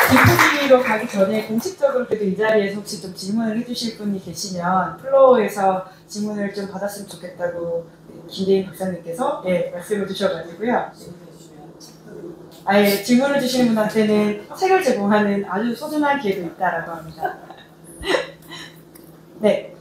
뒷부분으로 가기 전에 공식적으로 그래도 이 자리에서 혹시 좀 질문을 해주실 분이 계시면 플로어에서 질문을 좀 받았으면 좋겠다고 김대인 박사님께서 말씀을 주셔가지고요. 아예 질문을 주시는 분한테는 책을 제공하는 아주 소중한 기회도 있다라고 합니다. 네.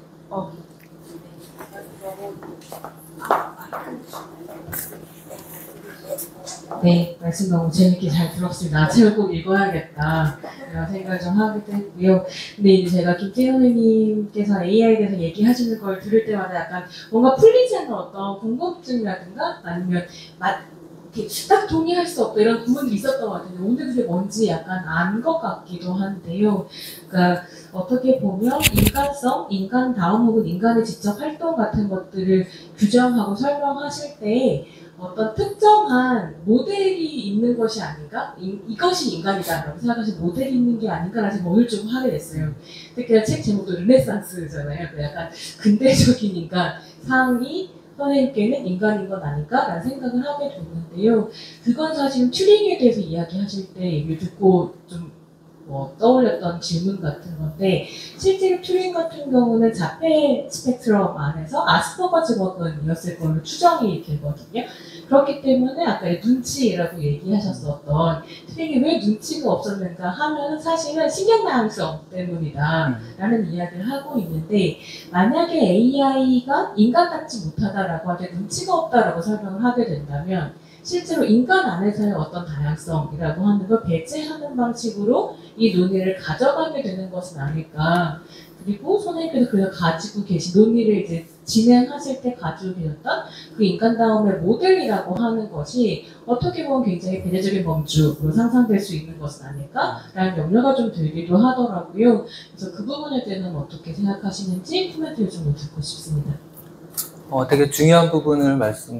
네, 말씀 너무 재밌게 잘 들었습니다. 책을 꼭 읽어야겠다 이런 생각을 좀 하기도 했고요. 근데 이제 제가 김태현 선생님께서 AI에 대해서 얘기하시는 걸 들을 때마다 약간 뭔가 풀리지 않는 어떤 궁금증이라든가 아니면 이렇게 딱 동의할 수 없다 이런 부분들이 있었던 것 같은데 오늘 그게 뭔지 약간 안 것 같기도 한데요. 그러니까 어떻게 보면 인간성, 인간다움 혹은 인간의 지적 활동 같은 것들을 규정하고 설명하실 때 어떤 특정한 모델이 있는 것이 아닌가? 이것이 인간이다라고 생각하시는 모델이 있는 게 아닌가라는 생각을 오늘 좀 하게 됐어요. 특히나 책 제목도 르네상스잖아요. 약간 근대적인 인간, 상이 선생님께는 인간인 건 아닐까라는 생각을 하게 됐는데요. 그건 사실 튜링에 대해서 이야기하실 때 얘기를 듣고 좀 떠올렸던 질문 같은 건데 실제로 튜링 같은 경우는 자폐 스펙트럼 안에서 아스퍼거 증후군이었을 걸로 추정이 되거든요. 그렇기 때문에 아까 눈치라고 얘기하셨었던 튜링이 왜 눈치가 없었는가 하면 사실은 신경다양성 때문이다 라는 이야기를 하고 있는데 만약에 AI가 인간 같지 못하다라고 할 때 눈치가 없다라고 설명을 하게 된다면 실제로 인간 안에서의 어떤 다양성이라고 하는 걸 배제하는 방식으로 이 논의를 가져가게 되는 것은 아닐까. 그리고 선생님께서 그래서 가지고 계신 논의를 이제 진행하실 때 가지고 계셨던 그 인간다움의 모델이라고 하는 것이 어떻게 보면 굉장히 배제적인 범주로 상상될 수 있는 것은 아닐까라는 염려가 좀 들기도 하더라고요. 그래서 그 부분에 대해서는 어떻게 생각하시는지 코멘트를 좀 듣고 싶습니다. 되게 중요한 부분을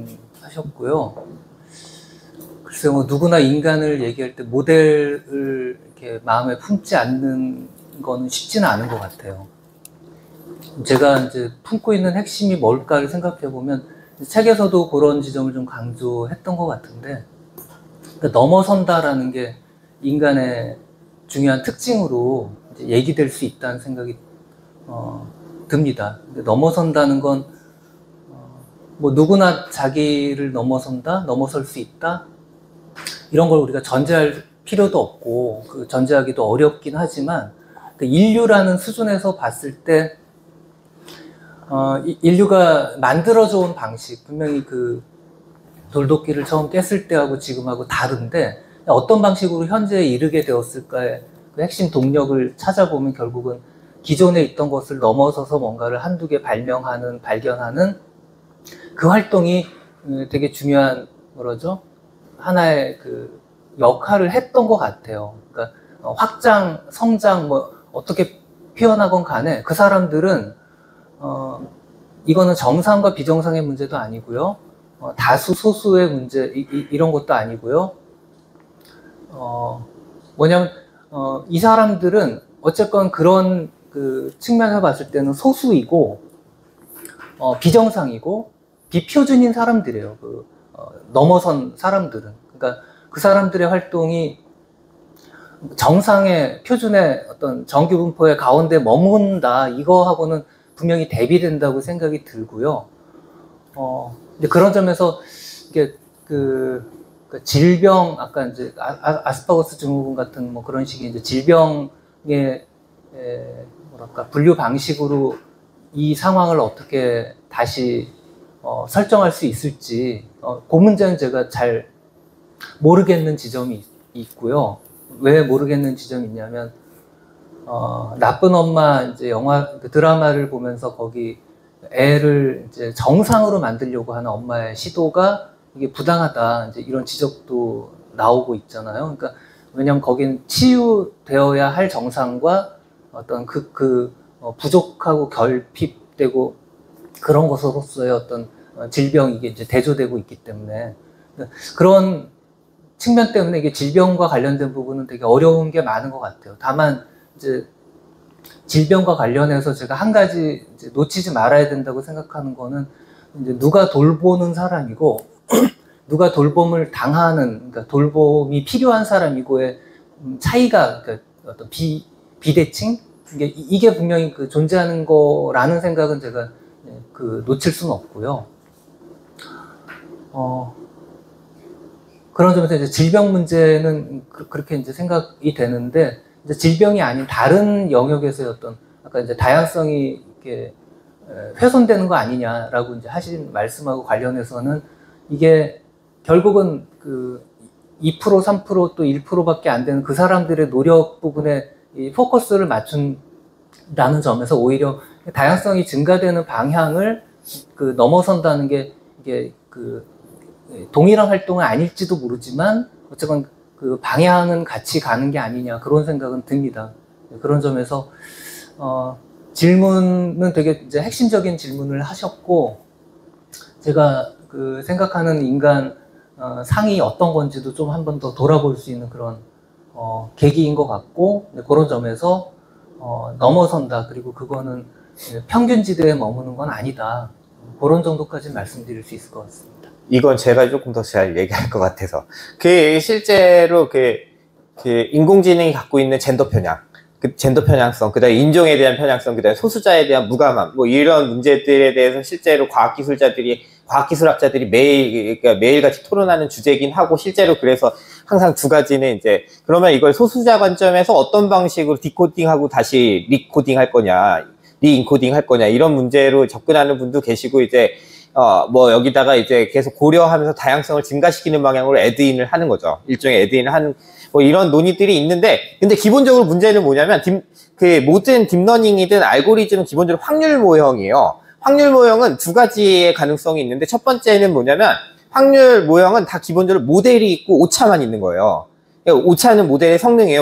말씀하셨고요. 글쎄요, 누구나 인간을 얘기할 때 모델을 이렇게 마음에 품지 않는 거는 쉽지는 않은 것 같아요. 제가 이제 품고 있는 핵심이 뭘까를 생각해 보면 책에서도 그런 지점을 좀 강조했던 것 같은데, 그러니까 넘어선다라는 게 인간의 중요한 특징으로 이제 얘기될 수 있다는 생각이 듭니다. 넘어선다는 건 누구나 자기를 넘어선다, 넘어설 수 있다. 이런 걸 우리가 전제할 필요도 없고 전제하기도 어렵긴 하지만 인류라는 수준에서 봤을 때 인류가 만들어져 온 방식 분명히 그 돌도끼를 처음 깼을 때하고 지금하고 다른데 어떤 방식으로 현재에 이르게 되었을까의 그 핵심 동력을 찾아보면 결국은 기존에 있던 것을 넘어서서 뭔가를 한두 개 발견하는 그 활동이 되게 중요한 하나의 그 역할을 했던 것 같아요. 그러니까 확장, 성장 어떻게 표현하건 간에 그 사람들은 이거는 정상과 비정상의 문제도 아니고요. 다수 소수의 문제 이런 것도 아니고요. 뭐냐면 이 사람들은 어쨌건 그런 그 측면에서 봤을 때는 소수이고 비정상이고 비표준인 사람들이에요. 넘어선 사람들은. 그러니까 그 사람들의 활동이 정상의 표준의 어떤 정규 분포의 가운데 머문다 이거하고는 분명히 대비된다고 생각이 들고요. 근데 그런 점에서 이게 그 질병 아까 이제 아스퍼거스 증후군 같은 그런 식의 이제 질병의 분류 방식으로 이 상황을 어떻게 다시 설정할 수 있을지 그 문제는 제가 잘 모르겠는 지점이 있고요. 왜 모르겠는 지점이 있냐면 나쁜 엄마 이제 드라마를 보면서 거기 애를 이제 정상으로 만들려고 하는 엄마의 시도가 이게 부당하다 이제 이런 지적도 나오고 있잖아요. 그러니까 왜냐하면 거기는 치유되어야 할 정상과 어떤 부족하고 결핍되고 그런 것으로서의 어떤 질병이 이게 이제 대조되고 있기 때문에 그런 측면 때문에 이게 질병과 관련된 부분은 되게 어려운 게 많은 것 같아요. 다만 이제 질병과 관련해서 제가 한 가지 이제 놓치지 말아야 된다고 생각하는 거는 이제 누가 돌보는 사람이고 누가 돌봄을 당하는 그러니까 돌봄이 필요한 사람이고의 차이가 그 어떤 비대칭 이게 분명히 그 존재하는 거라는 생각은 제가 그 놓칠 수는 없고요. 그런 점에서 이제 질병 문제는 그렇게 이제 생각이 되는데 이제 질병이 아닌 다른 영역에서의 어떤 아까 이제 다양성이 이렇게 훼손되는 거 아니냐라고 이제 하신 말씀하고 관련해서는 이게 결국은 그 2%, 3%, 또 1%밖에 안 되는 그 사람들의 노력 부분에 이 포커스를 맞춘다는 점에서 오히려 다양성이 증가되는 방향을 그 넘어선다는 게 이게 그 동일한 활동은 아닐지도 모르지만 어쨌건 그 방향은 같이 가는 게 아니냐 그런 생각은 듭니다. 그런 점에서 질문은 되게 이제 핵심적인 질문을 하셨고 제가 그 생각하는 인간 상이 어떤 건지도 좀 한 번 더 돌아볼 수 있는 그런 계기인 것 같고 그런 점에서 넘어선다 그리고 그거는 평균지대에 머무는 건 아니다 그런 정도까지 말씀드릴 수 있을 것 같습니다. 이건 제가 조금 더 잘 얘기할 것 같아서 실제로 인공지능이 갖고 있는 젠더 편향 그 젠더 편향성, 그 다음에 인종에 대한 편향성, 그 다음에 소수자에 대한 무감함, 뭐 이런 문제들에 대해서 실제로 과학기술학자들이 매일같이 토론하는 주제긴 하고, 실제로 그래서 항상 두 가지는 이제, 그러면 이걸 소수자 관점에서 어떤 방식으로 디코딩하고 다시 리코딩 할 거냐, 리인코딩 할 거냐, 이런 문제로 접근하는 분도 계시고, 이제, 여기다가 이제 계속 고려하면서 다양성을 증가시키는 방향으로 애드인을 하는 거죠. 일종의 애드인을 하는, 이런 논의들이 있는데, 근데 기본적으로 문제는 뭐냐면, 모든 딥러닝이든 알고리즘은 기본적으로 확률 모형이에요. 확률 모형은 두 가지의 가능성이 있는데, 첫 번째는 뭐냐면, 확률 모형은 다 기본적으로 모델이 있고 오차만 있는 거예요. 오차는 모델의 성능이에요.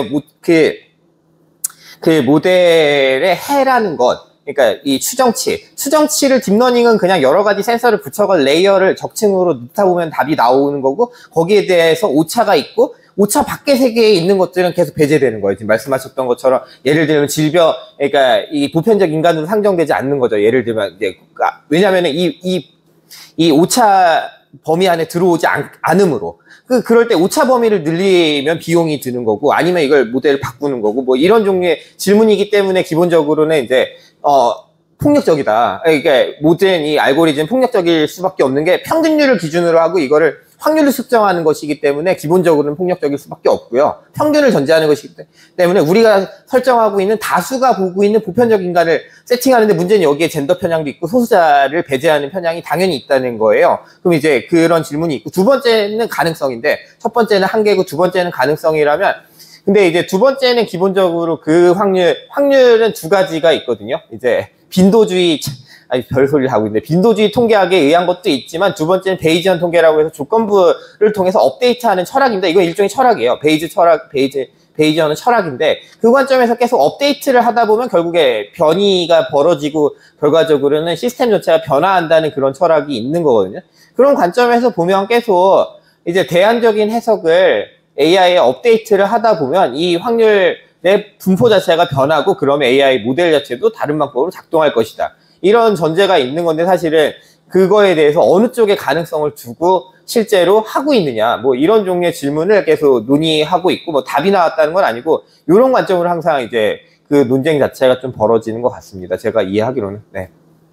그 모델의 해라는 것. 그러니까 이 추정치를 딥러닝은 그냥 여러 가지 센서를 붙여서 레이어를 적층으로 넣다 보면 답이 나오는 거고, 거기에 대해서 오차가 있고, 오차 밖의 세계에 있는 것들은 계속 배제되는 거예요. 지금 말씀하셨던 것처럼, 예를 들면 질병, 그러니까 이 보편적 인간으로 상정되지 않는 거죠. 예를 들면, 이제, 왜냐면은 이 오차 범위 안에 들어오지 않으므로. 그럴 때 오차 범위를 늘리면 비용이 드는 거고, 아니면 이걸 모델을 바꾸는 거고, 뭐 이런 종류의 질문이기 때문에 기본적으로는 이제, 폭력적이다. 그러니까 모든 이 알고리즘 폭력적일 수밖에 없는 게 평균율을 기준으로 하고 이거를 확률을 측정하는 것이기 때문에 기본적으로는 폭력적일 수밖에 없고요. 평균을 전제하는 것이기 때문에 우리가 설정하고 있는 다수가 보고 있는 보편적 인간을 세팅하는데, 문제는 여기에 젠더 편향도 있고 소수자를 배제하는 편향이 당연히 있다는 거예요. 그럼 이제 그런 질문이 있고, 두 번째는 가능성인데, 첫 번째는 한계고 두 번째는 가능성이라면, 근데 이제 두 번째는 기본적으로 그 확률은 두 가지가 있거든요. 이제 빈도주의, 별소리를 하고 있는데, 빈도주의 통계학에 의한 것도 있지만, 두 번째는 베이지언 통계라고 해서 조건부를 통해서 업데이트하는 철학입니다. 이건 일종의 철학이에요. 베이지언은 철학인데, 그 관점에서 계속 업데이트를 하다 보면 결국에 변이가 벌어지고, 결과적으로는 시스템 전체가 변화한다는 그런 철학이 있는 거거든요. 그런 관점에서 보면 계속 이제 대안적인 해석을 AI에 업데이트를 하다 보면 이 확률의 분포 자체가 변하고, 그러면 AI 모델 자체도 다른 방법으로 작동할 것이다. 이런 전제가 있는 건데, 사실은 그거에 대해서 어느 쪽에 가능성을 두고 실제로 하고 있느냐, 뭐 이런 종류의 질문을 계속 논의하고 있고, 뭐 답이 나왔다는 건 아니고, 이런 관점으로 항상 이제 그 논쟁 자체가 좀 벌어지는 것 같습니다. 제가 이해하기로는. 네.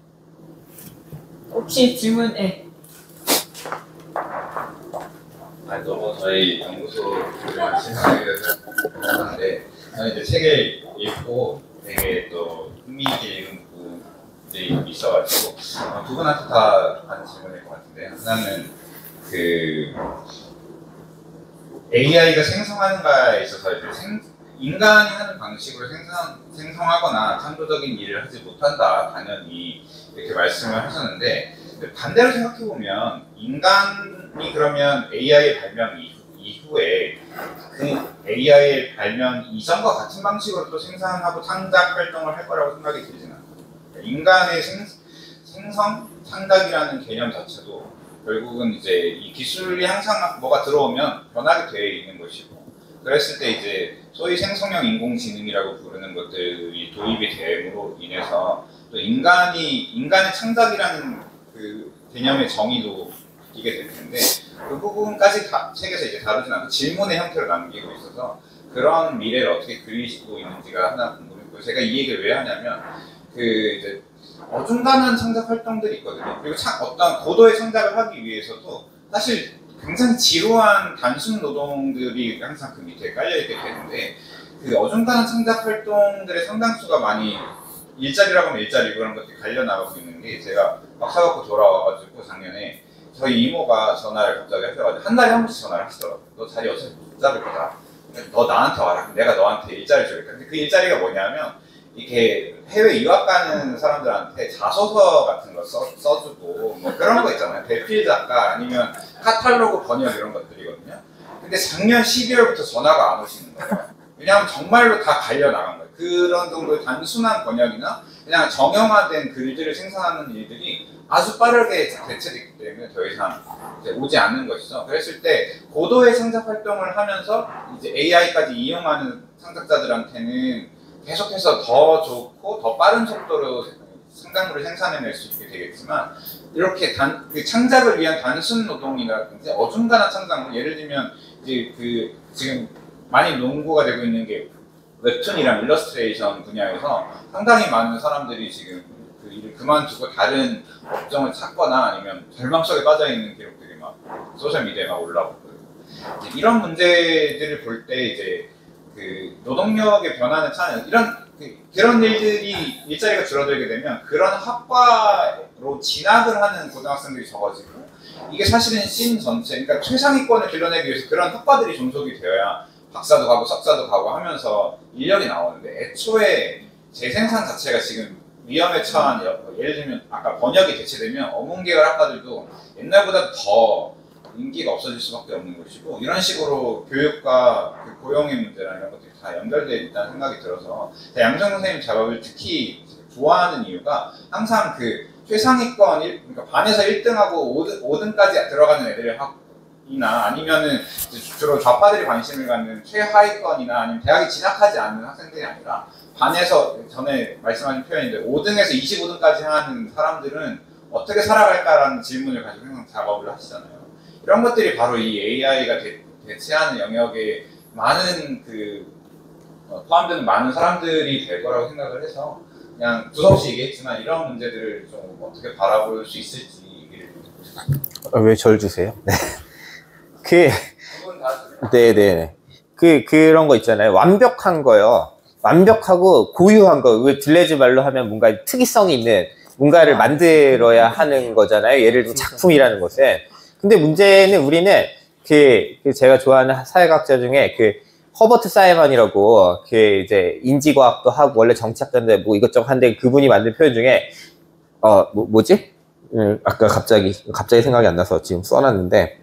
혹시 질문, 너무 저희 연구소 진행하게 돼서 하는데, 저는 이제 책을 읽고 되게 또 흥미있게 읽은 부분들이 있어가지고 두 분한테 다 하는 질문일 것 같은데, 하나는 그 AI가 생성하는가에 있어서 이제 인간이 하는 방식으로 생성하거나 창조적인 일을 하지 못한다, 당연히 이렇게 말씀을 하셨는데, 반대로 생각해보면 인간이 그러면 AI의 발명 이후에 그 AI의 발명 이전과 같은 방식으로 또 생산하고 창작 활동을 할 거라고 생각이 들지는 않아요. 인간의 생성, 창작이라는 개념 자체도 결국은 이제 이 기술이 항상 뭐가 들어오면 변하게 되어 있는 것이고, 그랬을 때 이제 소위 생성형 인공지능이라고 부르는 것들이 도입이 됨으로 인해서 또 인간의 창작이라는 그 개념의 정의도 바뀌게 될 텐데, 그 부분까지 책에서 이제 다루진 않고 질문의 형태로 남기고 있어서, 그런 미래를 어떻게 그리시고 있는지가 하나 궁금했고, 제가 이 얘기를 왜 하냐면 그 이제 어중간한 창작 활동들이 있거든요. 그리고 어떤 고도의 창작을 하기 위해서도 사실 굉장히 지루한 단순 노동들이 항상 그 밑에 깔려있게 되는데, 그 어중간한 창작 활동들의 상당수가 많이 일자리라고 하면 일자리고 그런 것들이 갈려나가고 있는 게, 제가 박사 받고 돌아와가지고 작년에 저희 이모가 전화를 갑자기 하셔가지고 한 달에 한 번씩 전화를 하시더라고요. 너 자리 어차피 못 잡을 거다. 너 나한테 와라. 내가 너한테 일자리 주겠다. 근데 그 일자리가 뭐냐면, 이렇게 해외 유학 가는 사람들한테 자소서 같은 거 써주고 뭐 그런 거 있잖아요. 대필 작가 아니면 카탈로그 번역 이런 것들이거든요. 근데 작년 12월부터 전화가 안 오시는 거예요. 왜냐하면 정말로 다 갈려나간 거예요. 그런 정도의 단순한 번역이나 그냥 정형화된 글들을 생산하는 일들이 아주 빠르게 대체됐기 때문에 더 이상 이제 오지 않는 것이죠. 그랬을 때 고도의 창작 활동을 하면서 이제 AI까지 이용하는 창작자들한테는 계속해서 더 좋고 더 빠른 속도로 창작물을 생산해낼 수 있게 되겠지만, 이렇게 그 창작을 위한 단순 노동이라든지 어중간한 창작물, 예를 들면 이제 그 지금 많이 논구가 되고 있는 게 웹툰이랑 일러스트레이션 분야에서 상당히 많은 사람들이 지금 그 일을 그만두고 다른 업종을 찾거나 아니면 절망 속에 빠져 있는 기록들이 막 소셜 미디어에 막 올라오고, 이런 문제들을 볼 때 이제 그 노동력의 변화는 참 그런 일들이 일자리가 줄어들게 되면 그런 학과로 진학을 하는 고등학생들이 적어지고, 이게 사실은 신 전체, 그러니까 최상위권을 길러내기 위해서 그런 학과들이 존속이 되어야 박사도 가고 석사도 가고 하면서 인력이 나오는데, 애초에 재생산 자체가 지금 위험에 처한, 예를 들면 아까 번역이 대체되면 어문계열 학과들도 옛날보다 더 인기가 없어질 수밖에 없는 것이고, 이런 식으로 교육과 그 고용의 문제나 이런 것들이 다 연결되어 있다는 생각이 들어서 양정 선생님 작업을 특히 좋아하는 이유가, 항상 그 최상위권, 그러니까 반에서 1등하고 5등까지 들어가는 애들을 이나 아니면은 주로 좌파들이 관심을 갖는 최하위권이나 아니면 대학에 진학하지 않는 학생들이 아니라, 반에서 전에 말씀하신 표현인데 5등에서 25등까지 하는 사람들은 어떻게 살아갈까라는 질문을 가지고 항상 작업을 하시잖아요. 이런 것들이 바로 이 AI가 대체하는 영역에 많은 포함되는 많은 사람들이 될 거라고 생각을 해서, 그냥 두서없이 얘기했지만 이런 문제들을 좀 어떻게 바라볼 수 있을지 얘기를 듣고 싶습니다. 왜 절 주세요? 네. 네네. 그런 거 있잖아요. 완벽한 거요. 완벽하고 고유한 거. 들레즈 말로 하면 뭔가 특이성이 있는 뭔가를 만들어야 하는 거잖아요. 예를 들면 작품이라는 것은. 근데 문제는 우리는 제가 좋아하는 사회학자 중에 허버트 사이먼이라고 이제 인지과학도 하고 원래 정치학자인데 뭐 이것저것 한데, 그분이 만든 표현 중에 뭐지? 아까 갑자기 생각이 안 나서 지금 써놨는데,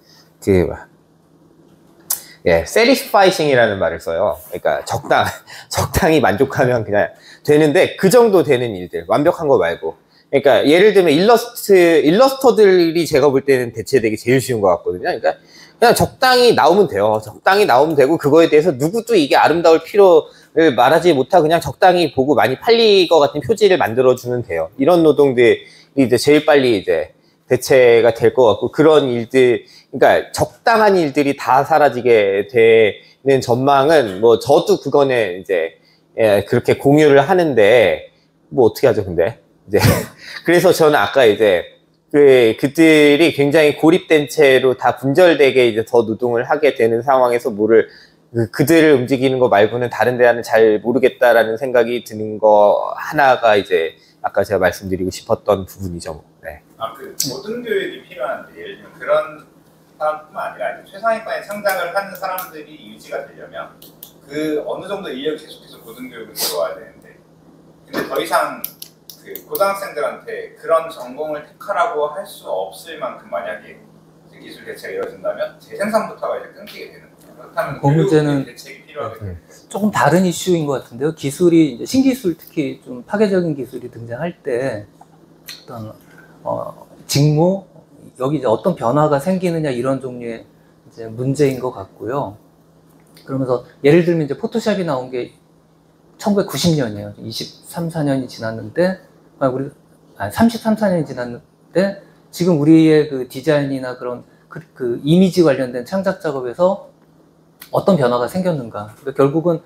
satisfying이라는 말을 써요. 그러니까 적당히 만족하면 그냥 되는데, 그 정도 되는 일들, 완벽한 거 말고. 그러니까 예를 들면 일러스터들이 제가 볼 때는 대체되기 제일 쉬운 것 같거든요. 그러니까 그냥 적당히 나오면 돼요. 적당히 나오면 되고, 그거에 대해서 누구도 이게 아름다울 필요를 말하지 못하고 그냥 적당히 보고 많이 팔릴 것 같은 표지를 만들어주면 돼요. 이런 노동들이 이제 제일 빨리 이제 대체가 될 것 같고, 그런 일들, 그러니까 적당한 일들이 다 사라지게 되는 전망은 뭐 저도 그거는 이제 그렇게 공유를 하는데, 뭐 어떻게 하죠, 근데 이제 그래서 저는 아까 이제 그들이 굉장히 고립된 채로 다 분절되게 이제 더 노동을 하게 되는 상황에서 그들을 움직이는 거 말고는 다른 데는 잘 모르겠다라는 생각이 드는 거 하나가 이제 아까 제가 말씀드리고 싶었던 부분이죠. 네. 모든 교육이 필요한데, 예를 들면 그런 사람뿐만 아니라 최상위권의 창작을 하는 사람들이 유지가 되려면 어느 정도 인력이 계속해서 고등교육을 들어와야 되는데, 근데 더 이상 고등학생들한테 그런 전공을 택하라고 할 수 없을 만큼 만약에 기술 대체가 이루어진다면 재생산부터가 이제 끊기게 되는 거예요. 그렇다면 그 문제는 대책이 필요하게 됩니다. 조금 다른 이슈인 것 같은데요. 기술이 이제 신기술, 특히 좀 파괴적인 기술이 등장할 때 어떤 직무, 여기 이제 어떤 변화가 생기느냐, 이런 종류의 이제 문제인 것 같고요. 그러면서 예를 들면 이제 포토샵이 나온 게 1990년이에요. 23, 4년이 지났는데, 33, 4년이 지났는데, 지금 우리의 그 디자인이나 그런 그 이미지 관련된 창작 작업에서 어떤 변화가 생겼는가. 그러니까 결국은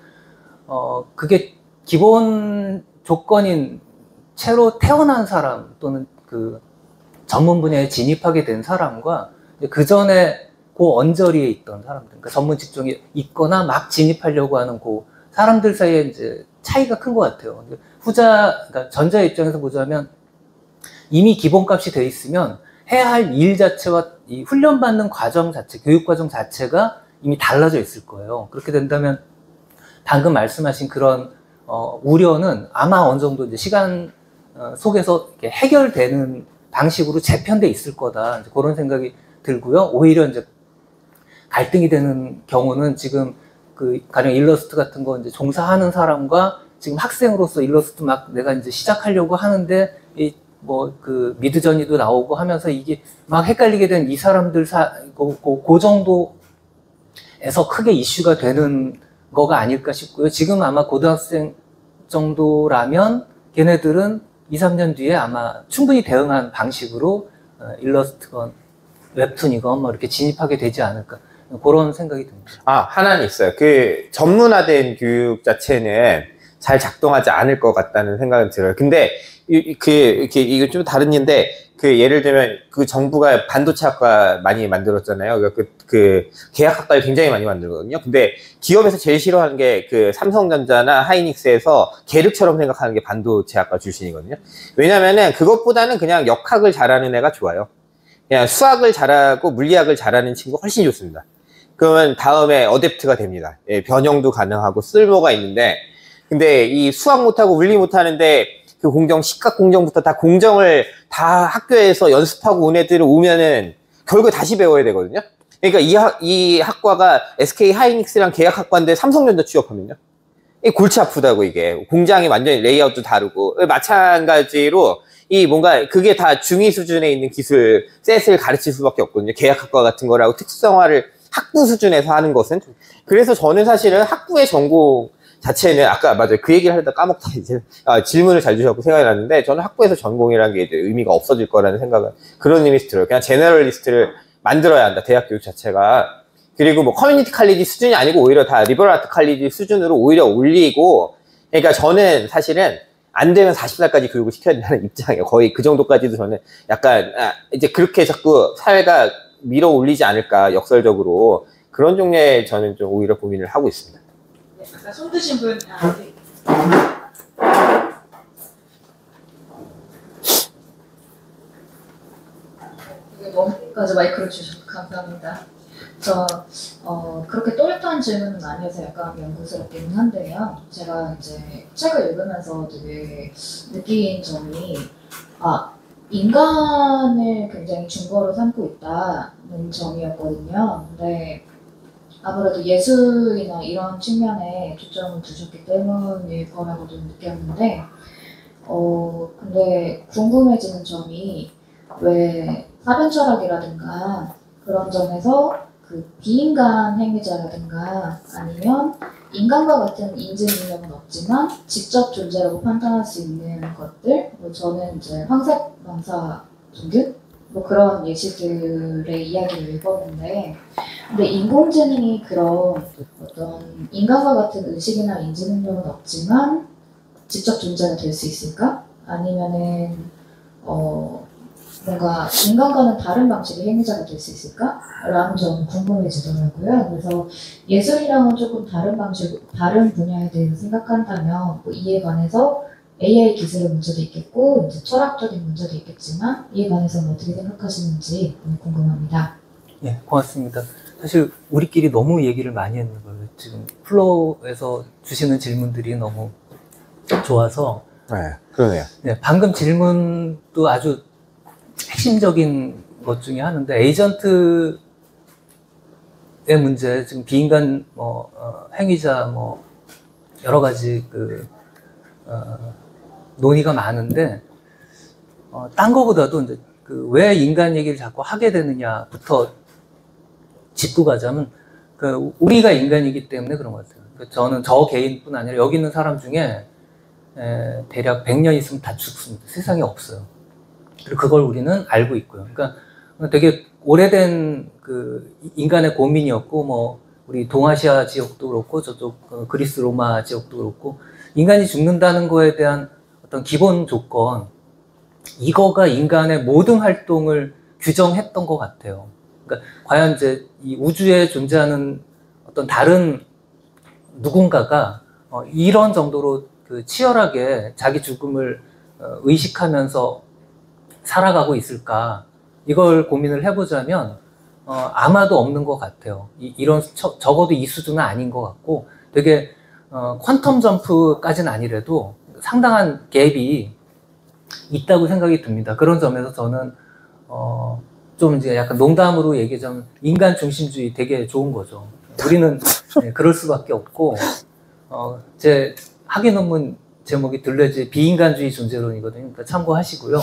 그게 기본 조건인 채로 태어난 사람 또는 그 전문 분야에 진입하게 된 사람과 그 전에 그 언저리에 있던 사람들, 그러니까 전문 직종에 있거나 막 진입하려고 하는 그 사람들 사이에 이제 차이가 큰 것 같아요. 그러니까 전자 입장에서 보자면 이미 기본값이 돼 있으면 해야 할 일 자체와 이 훈련받는 과정 자체, 교육 과정 자체가 이미 달라져 있을 거예요. 그렇게 된다면 방금 말씀하신 그런 우려는 아마 어느 정도 이제 시간 속에서 이렇게 해결되는 방식으로 재편돼 있을 거다. 이제 그런 생각이 들고요. 오히려 이제 갈등이 되는 경우는 지금 가령 일러스트 같은 거 이제 종사하는 사람과 지금 학생으로서 일러스트 막 내가 이제 시작하려고 하는데 미드저니도 나오고 하면서 이게 막 헷갈리게 된 이 사람들 그 정도에서 크게 이슈가 되는 거가 아닐까 싶고요. 지금 아마 고등학생 정도라면 걔네들은 2, 3년 뒤에 아마 충분히 대응한 방식으로 일러스트건 웹툰이건 뭐 이렇게 진입하게 되지 않을까. 그런 생각이 듭니다. 하나는 있어요. 그 전문화된 교육 자체는 잘 작동하지 않을 것 같다는 생각은 들어요. 근데 이거 좀 다른 일인데, 예를 들면 그 정부가 반도체학과 많이 만들었잖아요. 그 계약학과를 굉장히 많이 만들거든요. 근데 기업에서 제일 싫어하는 게 삼성전자나 하이닉스에서 계륵처럼 생각하는 게 반도체학과 출신이거든요. 왜냐면은 그것보다는 그냥 역학을 잘하는 애가 좋아요. 그냥 수학을 잘하고 물리학을 잘하는 친구가 훨씬 좋습니다. 그러면 다음에 어댑트가 됩니다. 변형도 가능하고 쓸모가 있는데, 근데 이 수학 못하고 물리 못하는데 그 식학 공정부터 다 공정을 다 학교에서 연습하고 온 애들을 오면은 결국에 다시 배워야 되거든요. 그러니까 이 학과가 SK 하이닉스랑 계약학과인데 삼성전자 취업하면요. 골치 아프다고. 이게 공장이 완전히 레이아웃도 다르고, 마찬가지로 뭔가 그게 다 중위 수준에 있는 기술 셋을 가르칠 수밖에 없거든요. 계약학과 같은 거라고 특성화를 학부 수준에서 하는 것은. 그래서 저는 사실은 학부의 전공 자체는 맞아요. 그 얘기를 하려다 까먹다 이제 질문을 잘 주셨고 생각이 났는데, 저는 학부에서 전공이라는 게 이제 의미가 없어질 거라는 생각은 그런 의미에서 들어요. 그냥 제너럴리스트를 만들어야 한다, 대학 교육 자체가. 그리고 뭐 커뮤니티 칼리지 수준이 아니고 오히려 다 리버럴 아트 칼리지 수준으로 오히려 올리고, 그러니까 저는 사실은 안 되면 40살까지 교육을 시켜야 된다는 입장이에요. 거의 그 정도까지도 저는 약간 이제 그렇게 자꾸 사회가 밀어 올리지 않을까, 역설적으로. 그런 종류의 저는 좀 오히려 고민을 하고 있습니다. 네, 아까 손 드신 분. 까지 마이크를 주셔서 감사합니다. 그렇게 또렷한 질문은 아니어서 약간 연구스럽기는 한데요. 제가 이제 책을 읽으면서 되게 느낀 점이, 인간을 굉장히 중거로 삼고 있다는 점이었거든요. 근데 아무래도 예술이나 이런 측면에 초점을 두셨기 때문일 거라고 좀 느꼈는데, 근데 궁금해지는 점이, 왜 사변 철학이라든가 그런 점에서 그 비인간 행위자라든가 아니면 인간과 같은 인지 능력은 없지만 직접 존재라고 판단할 수 있는 것들, 저는 이제 황색 망사 종교 그런 예시들의 이야기를 읽었는데, 근데 인공지능이 그런 어떤 인간과 같은 의식이나 인지 능력은 없지만 직접 존재가 될 수 있을까? 아니면은 뭔가 인간과는 다른 방식의 행위자가 될 수 있을까? 라는 점 궁금해지더라고요. 그래서 예술이랑은 조금 다른 분야에 대해서 생각한다면, 이에 관해서 AI 기술의 문제도 있겠고, 이제 철학적인 문제도 있겠지만, 이에 관해서는 어떻게 생각하시는지 궁금합니다. 예, 고맙습니다. 사실 우리끼리 너무 얘기를 많이 했는 거예요. 지금 플로우에서 주시는 질문들이 너무 좋아서. 네, 그러네요. 네, 방금 질문도 아주 핵심적인 것 중에 하나인데, 에이전트의 문제, 지금 비인간 행위자 여러 가지 논의가 많은데, 딴 거보다도 이제 왜 인간 얘기를 자꾸 하게 되느냐부터 짚고 가자면, 우리가 인간이기 때문에 그런 것 같아요. 저는 저 개인뿐 아니라 여기 있는 사람 중에 대략 100년 있으면 다 죽습니다. 세상에 없어요. 그리고 그걸 우리는 알고 있고요. 그러니까 되게 오래된 인간의 고민이었고, 우리 동아시아 지역도 그렇고 저쪽 그리스 로마 지역도 그렇고 인간이 죽는다는 거에 대한 어떤 기본 조건, 이거가 인간의 모든 활동을 규정했던 것 같아요. 그러니까 과연 이제 이 우주에 존재하는 어떤 다른 누군가가 이런 정도로 그 치열하게 자기 죽음을 의식하면서 살아가고 있을까? 이걸 고민을 해보자면 아마도 없는 것 같아요. 이런 적어도 이 수준은 아닌 것 같고 되게 퀀텀 점프까지는 아니래도 상당한 갭이 있다고 생각이 듭니다. 그런 점에서 저는 좀 이제 약간 농담으로 얘기하자면 인간 중심주의 되게 좋은 거죠. 우리는 네, 그럴 수밖에 없고 제 학위 논문 제목이 들레즈의 비인간주의 존재론이거든요. 그러니까 참고하시고요.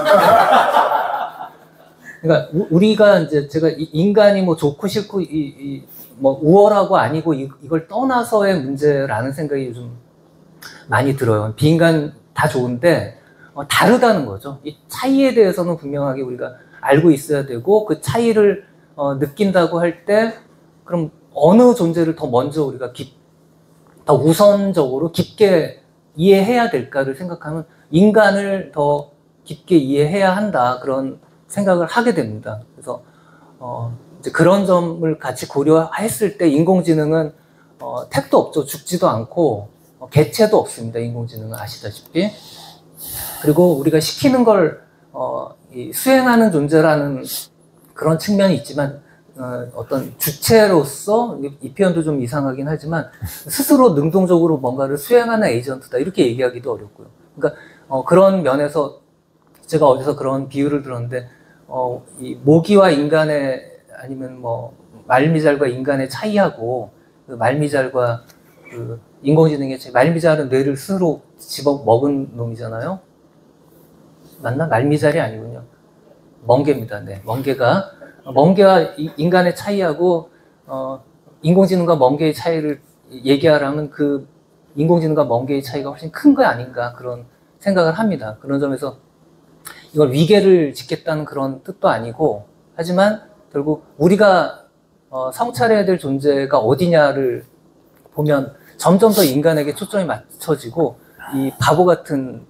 그러니까 우리가 이제 제가 인간이 뭐 좋고 싫고 뭐 우월하고 아니고 이걸 떠나서의 문제라는 생각이 요즘 많이 들어요. 비인간 다 좋은데 다르다는 거죠. 이 차이에 대해서는 분명하게 우리가 알고 있어야 되고 그 차이를 느낀다고 할 때 그럼 어느 존재를 더 먼저 우리가 더 우선적으로 깊게 이해해야 될까를 생각하면 인간을 더 깊게 이해해야 한다, 그런 생각을 하게 됩니다. 그래서 이제 그런 점을 같이 고려했을 때 인공지능은 택도 없죠. 죽지도 않고 개체도 없습니다. 인공지능은 아시다시피. 그리고 우리가 시키는 걸 수행하는 존재라는 그런 측면이 있지만 어떤 주체로서, 이 표현도 좀 이상하긴 하지만 스스로 능동적으로 뭔가를 수행하는 에이전트다, 이렇게 얘기하기도 어렵고요. 그러니까 그런 면에서 제가 어디서 그런 비유를 들었는데 이 모기와 인간의, 아니면 뭐 말미잘과 인간의 차이하고 그 말미잘과 그 인공지능의 차이, 말미잘은 뇌를 스스로 집어 먹은 놈이잖아요. 맞나? 말미잘이 아니군요. 멍게입니다. 네, 멍게와 인간의 차이하고 인공지능과 멍게의 차이를 얘기하라면 그 인공지능과 멍게의 차이가 훨씬 큰 거 아닌가, 그런 생각을 합니다. 그런 점에서 이걸 위계를 짓겠다는 그런 뜻도 아니고, 하지만 결국 우리가 성찰해야 될 존재가 어디냐를 보면 점점 더 인간에게 초점이 맞춰지고, 이 바보 같은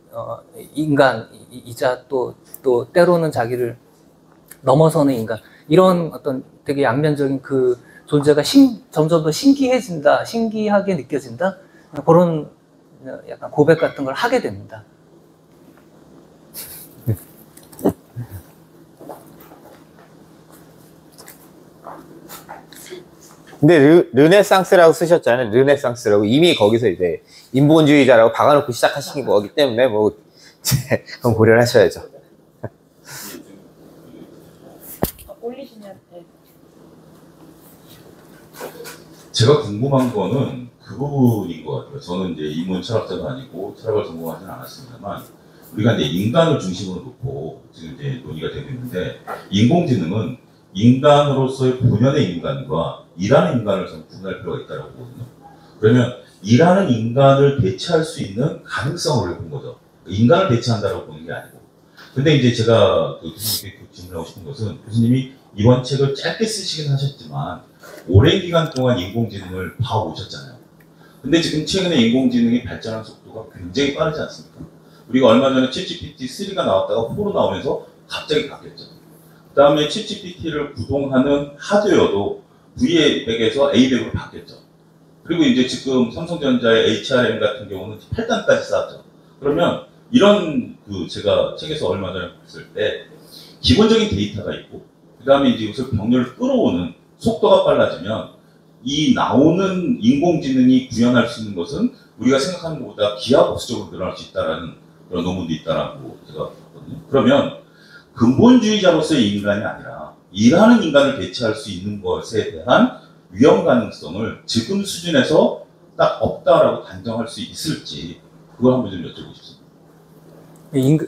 인간이자 또 때로는 자기를 넘어서는 인간, 이런 어떤 되게 양면적인 그 존재가 점점 더 신기하게 느껴진다, 그런 약간 고백 같은 걸 하게 됩니다. 근데 르네상스라고 쓰셨잖아요. 르네상스라고. 이미 거기서 이제 인본주의자라고 박아놓고 시작하신 거기 때문에 뭐 그건 고려를 하셔야죠. 올리시면 네. 제가 궁금한 거는 그 부분인 것 같아요. 저는 이제 인문 철학자가 아니고 철학을 전공하지는 않았습니다만, 우리가 이제 인간을 중심으로 놓고 지금 이제 논의가 되고 있는데, 인공지능은 인간으로서의 본연의 인간과 일하는 인간을 좀 구분할 필요가 있다고 보거든요. 그러면 일하는 인간을 대체할 수 있는 가능성을 본 거죠. 인간을 대체한다고 보는 게 아니고. 근데 이제 제가 교수님께 질문하고 싶은 것은, 교수님이 이번 책을 짧게 쓰시긴 하셨지만 오랜 기간 동안 인공지능을 봐오셨잖아요. 근데 지금 최근에 인공지능이 발전한 속도가 굉장히 빠르지 않습니까? 우리가 얼마 전에 챗GPT3가 나왔다가 4로 나오면서 갑자기 바뀌었죠. 그 다음에 챗GPT를 구동하는 하드웨어도 V100에서 A100으로 바뀌었죠. 그리고 이제 지금 삼성전자의 HRM 같은 경우는 8단까지 쌓았죠. 그러면 이런 제가 책에서 얼마 전에 봤을 때 기본적인 데이터가 있고, 그 다음에 이제 이것을 병렬을 끌어오는 속도가 빨라지면 이 나오는 인공지능이 구현할 수 있는 것은 우리가 생각하는 것보다 기하급수적으로 늘어날 수 있다는 그런 논문도 있다라고 제가 봤거든요. 그러면 근본주의자로서의 인간이 아니라 일하는 인간을 대체할 수 있는 것에 대한 위험 가능성을 지금 수준에서 딱 없다라고 단정할 수 있을지, 그걸 한번 좀 여쭤보고 싶습니다.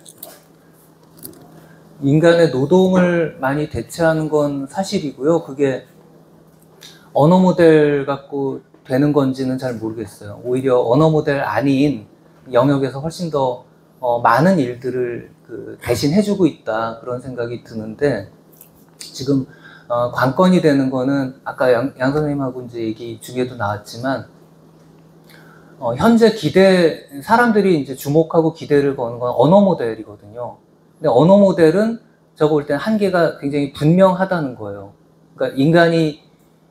인간의 노동을 많이 대체하는 건 사실이고요. 그게 언어 모델 갖고 되는 건지는 잘 모르겠어요. 오히려 언어 모델 아닌 영역에서 훨씬 더 많은 일들을 대신 해주고 있다, 그런 생각이 드는데, 지금 관건이 되는 거는 아까 양 선생님하고 이제 얘기 중에도 나왔지만 현재 사람들이 이제 주목하고 기대를 거는 건 언어 모델이거든요. 근데 언어 모델은 저거 볼 때는 한계가 굉장히 분명하다는 거예요. 그러니까 인간이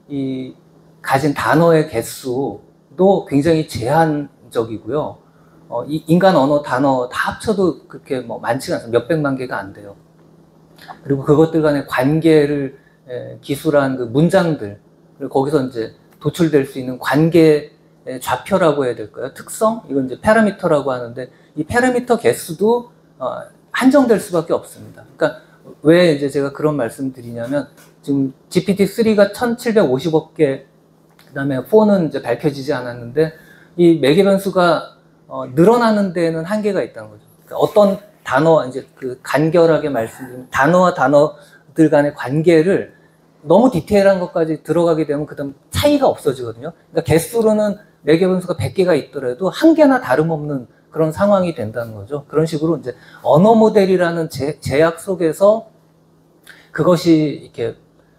가진 단어의 개수도 굉장히 제한적이고요. 이 인간 언어 단어 다 합쳐도 그렇게 뭐 많지가 않아요. 몇백만 개가 안 돼요. 그리고 그것들 간의 관계를 기술한 그 문장들, 그리고 거기서 이제 도출될 수 있는 관계 좌표라고 해야 될까요? 특성? 이건 이제 파라미터라고 하는데, 이 파라미터 개수도 한정될 수밖에 없습니다. 그러니까 왜 이제 제가 그런 말씀 드리냐면, 지금 GPT-3가 1750억 개, 그 다음에 4는 이제 밝혀지지 않았는데, 이 매개 변수가 늘어나는 데에는 한계가 있다는 거죠. 그러니까 어떤 단어, 이제 그 간결하게 말씀드리면, 단어와 단어들 간의 관계를 너무 디테일한 것까지 들어가게 되면 그다음 차이가 없어지거든요. 그러니까 개수로는 매개 변수가 100개가 있더라도 한 개나 다름없는 그런 상황이 된다는 거죠. 그런 식으로 이제 언어 모델이라는 제약 속에서 그것이 이렇게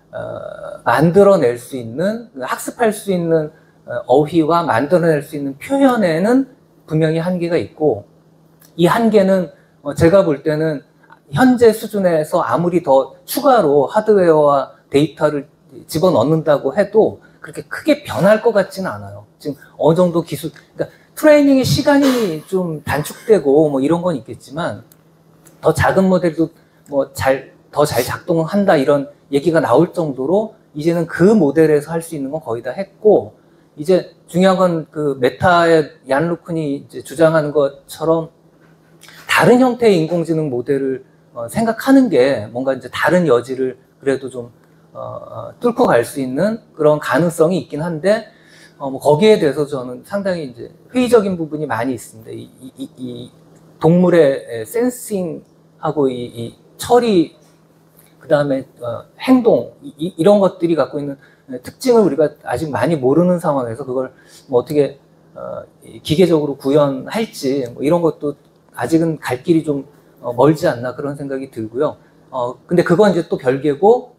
만들어낼 수 있는, 학습할 수 있는 어휘와 만들어낼 수 있는 표현에는 분명히 한계가 있고, 이 한계는 제가 볼 때는 현재 수준에서 아무리 더 추가로 하드웨어와 데이터를 집어넣는다고 해도 그렇게 크게 변할 것 같지는 않아요. 지금 어느 정도 기술, 그러니까 트레이닝의 시간이 좀 단축되고 뭐 이런 건 있겠지만, 더 작은 모델도 뭐 더 잘 작동한다 이런 얘기가 나올 정도로 이제는 그 모델에서 할 수 있는 건 거의 다 했고, 이제 중요한 건 그 메타의 얀 루큰이 이제 주장하는 것처럼 다른 형태의 인공지능 모델을 생각하는 게 뭔가 이제 다른 여지를 그래도 좀 뚫고 갈 수 있는 그런 가능성이 있긴 한데, 뭐 거기에 대해서 저는 상당히 이제 회의적인 부분이 많이 있습니다. 이 동물의 센싱하고 이 처리, 그 다음에 행동, 이런 것들이 갖고 있는 특징을 우리가 아직 많이 모르는 상황에서 그걸 뭐 어떻게 기계적으로 구현할지, 뭐 이런 것도 아직은 갈 길이 좀 멀지 않나 그런 생각이 들고요. 근데 그건 이제 또 별개고,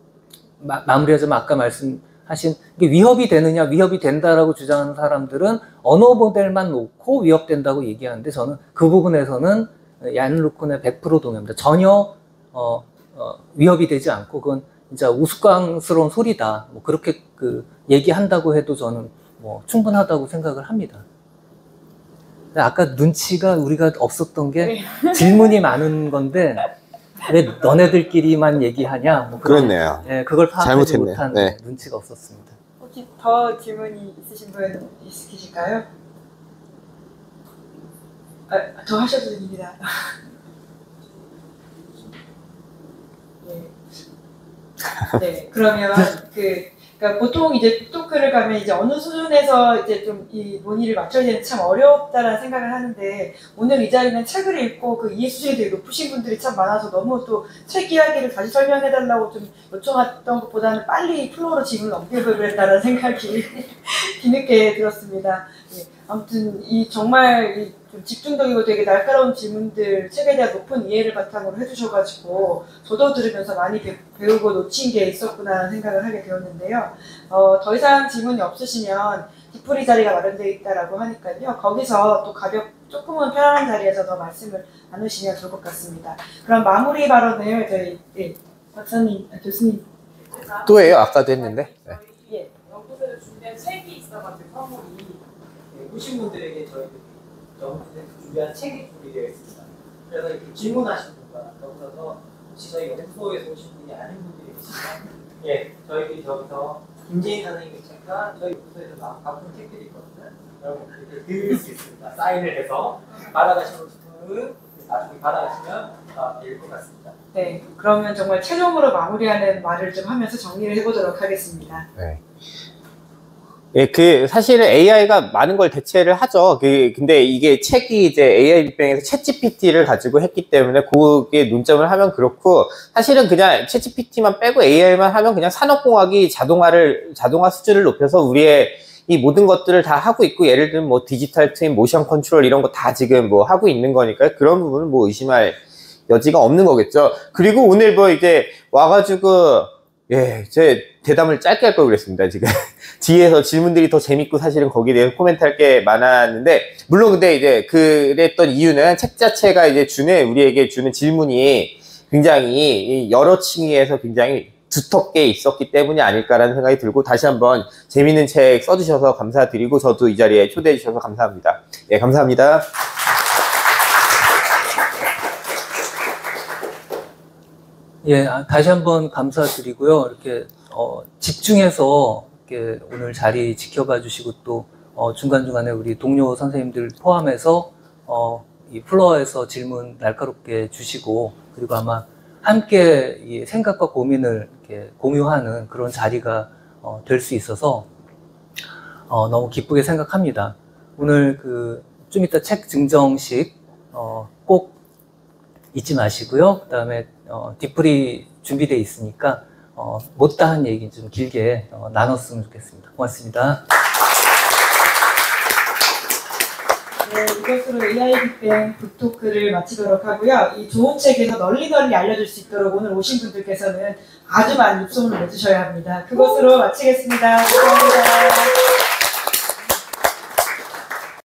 마무리하자면 아까 말씀하신 위협이 되느냐, 위협이 된다라고 주장하는 사람들은 언어 모델만 놓고 위협된다고 얘기하는데, 저는 그 부분에서는 얀 루큰의 100% 동의합니다. 전혀 위협이 되지 않고 그건 진짜 우스꽝스러운 소리다, 뭐 그렇게 그 얘기한다고 해도 저는 뭐 충분하다고 생각을 합니다. 아까 눈치가 우리가 없었던 게 질문이 많은 건데 왜 너네들끼리만 얘기하냐, 뭐 그렇네요. 네, 그걸 파악하지 잘못했네. 못한 네. 눈치가 없었습니다. 혹시 더 질문이 있으신 분 있으실까요? 더 하셔도 됩니다. 네, 그러면 그러니까 보통 이제 토크를 가면 이제 어느 수준에서 이제 좀 이 논의를 맞춰야 되는지 참 어렵다라는 생각을 하는데, 오늘 이 자리는 책을 읽고 그 이해 수준이 되게 높으신 분들이 참 많아서 너무 또 책 이야기를 다시 설명해달라고 좀 요청했던 것보다는 빨리 플로어로 질문을 넘겨보려고 했다는 생각이 뒤늦게 들었습니다. 예, 아무튼 정말 좀 집중적이고 되게 날카로운 질문들, 책에 대한 높은 이해를 바탕으로 해주셔가지고 저도 들으면서 많이 배우고 놓친 게 있었구나 생각을 하게 되었는데요. 더 이상 질문이 없으시면 뒷풀이 자리가 마련되어 있다라고 하니까요. 거기서 또 조금은 편안한 자리에서 더 말씀을 나누시면 좋을 것 같습니다. 그럼 마무리 발언을 저희 박사님, 교수님. 또 해요? 아까도 했는데. 네. 예. 연구소에서 준비한 책이 있어가지고 선물이 보신 분들에게 저희 연구소에서 준비한 책이 준비되어 있습니다. 그래서 이렇게 질문하시는 분과 여기서 혹시 저희 연구소에서 오신 분이 아닌 분들이 계시면, 예, 저희들이 저기서 김재인 선생님의 책과 저희 연구소에서 바꾼 책들이 있거든요. 여러분 이렇게 드릴 수 있습니다. 사인을 해서 받아가시는 분은 나중에 받아가시면 될 것 같습니다. 네, 그러면 정말 최종으로 마무리하는 말을 좀 하면서 정리를 해보도록 하겠습니다. 네. 예, 사실은 AI가 많은 걸 대체를 하죠. 근데 이게 책이 이제 AI 빅뱅에서 챗GPT를 가지고 했기 때문에 그게 논점을 하면 그렇고, 사실은 그냥 챗GPT만 빼고 AI만 하면 그냥 산업공학이 자동화 수준을 높여서 우리의 이 모든 것들을 다 하고 있고, 예를 들면 뭐 디지털 트윈, 모션 컨트롤 이런 거 다 지금 뭐 하고 있는 거니까 그런 부분은 뭐 의심할 여지가 없는 거겠죠. 그리고 오늘 뭐 이제 와가지고 예, 제 대담을 짧게 할 걸 그랬습니다, 지금. 뒤에서 질문들이 더 재밌고 사실은 거기에 대해서 코멘트 할 게 많았는데, 물론 근데 이제 그랬던 이유는 책 자체가 이제 우리에게 주는 질문이 굉장히 여러 층위에서 굉장히 두텁게 있었기 때문이 아닐까라는 생각이 들고, 다시 한번 재밌는 책 써주셔서 감사드리고, 저도 이 자리에 초대해 주셔서 감사합니다. 예, 감사합니다. 예, 다시 한번 감사드리고요. 이렇게 집중해서 이렇게 오늘 자리 지켜봐 주시고 또 중간중간에 우리 동료 선생님들 포함해서 이 플로어에서 질문 날카롭게 주시고, 그리고 아마 함께 이 생각과 고민을 이렇게 공유하는 그런 자리가 될 수 있어서 너무 기쁘게 생각합니다. 오늘 좀 이따 책 증정식 꼭 잊지 마시고요. 그 다음에 뒤풀이 준비되어 있으니까 못다한 얘기 좀 길게 나눴으면 좋겠습니다. 고맙습니다. 네, 이것으로 AI 빅뱅 북토크를 마치도록 하고요. 이 좋은 책에서 널리 알려줄 수 있도록 오늘 오신 분들께서는 아주 많은 입소문을 내주셔야 합니다. 그것으로 마치겠습니다. 감사합니다.